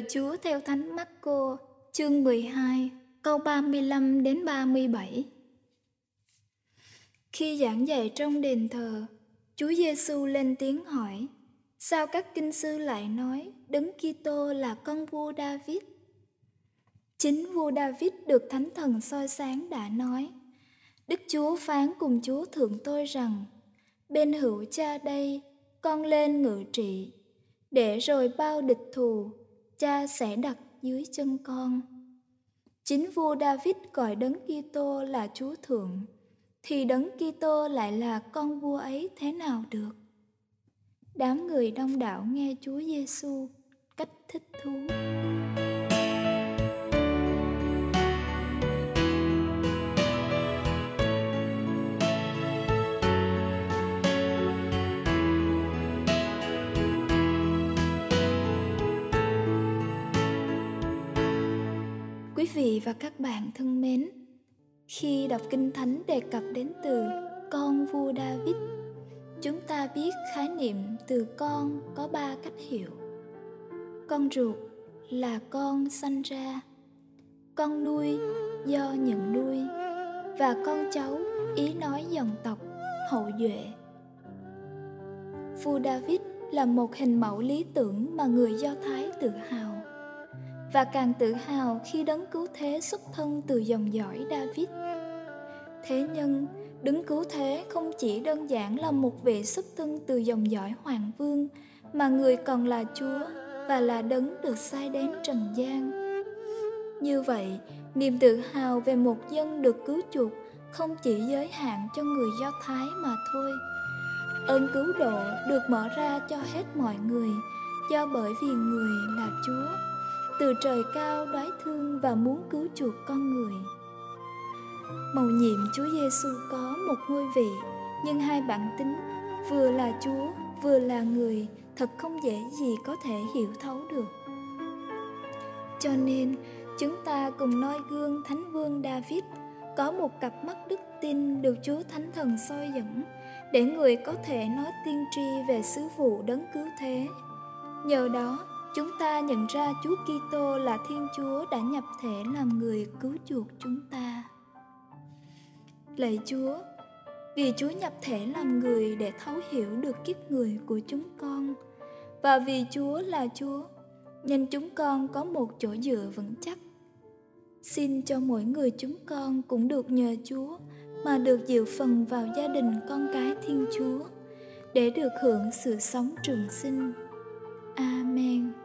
Chúa theo Thánh Mác-cô, chương 12, câu 35 đến 37. Khi giảng dạy trong đền thờ, Chúa Giêsu lên tiếng hỏi: sao các kinh sư lại nói Đấng Kitô là con vua David? Chính vua David được Thánh Thần soi sáng đã nói: Đức Chúa phán cùng Chúa thượng tôi rằng: bên hữu Cha đây, con lên ngự trị, để rồi bao địch thù Cha sẽ đặt dưới chân con. Chính vua David gọi Đấng Kitô là Chúa thượng, thì Đấng Kitô lại là con vua ấy thế nào được? Đám người đông đảo nghe Chúa Giêsu cách thích thú. Quý vị và các bạn thân mến, khi đọc Kinh Thánh đề cập đến từ con vua David, chúng ta biết khái niệm từ con có 3 cách hiểu. Con ruột là con sanh ra, con nuôi do nhận nuôi, và con cháu ý nói dòng tộc hậu duệ. Vua David là một hình mẫu lý tưởng mà người Do Thái tự hào, và càng tự hào khi Đấng Cứu Thế xuất thân từ dòng dõi David. Thế nhưng, Đấng Cứu Thế không chỉ đơn giản là một vị xuất thân từ dòng dõi hoàng vương, mà người còn là Chúa và là Đấng được sai đến trần gian. Như vậy, niềm tự hào về một dân được cứu chuộc không chỉ giới hạn cho người Do Thái mà thôi. Ơn cứu độ được mở ra cho hết mọi người, do bởi vì người là Chúa, từ trời cao đoái thương và muốn cứu chuộc con người. Mầu nhiệm Chúa Giêsu có một ngôi vị, nhưng hai bản tính, vừa là Chúa, vừa là người, thật không dễ gì có thể hiểu thấu được. Cho nên, chúng ta cùng noi gương Thánh Vương David, có một cặp mắt đức tin được Chúa Thánh Thần soi dẫn, để người có thể nói tiên tri về sứ vụ Đấng Cứu Thế. Nhờ đó, chúng ta nhận ra Chúa Kitô là Thiên Chúa đã nhập thể làm người cứu chuộc chúng ta. Lạy Chúa, vì Chúa nhập thể làm người để thấu hiểu được kiếp người của chúng con, và vì Chúa là Chúa, nên chúng con có một chỗ dựa vững chắc. Xin cho mỗi người chúng con cũng được nhờ Chúa mà được dự phần vào gia đình con cái Thiên Chúa, để được hưởng sự sống trường sinh. Amen.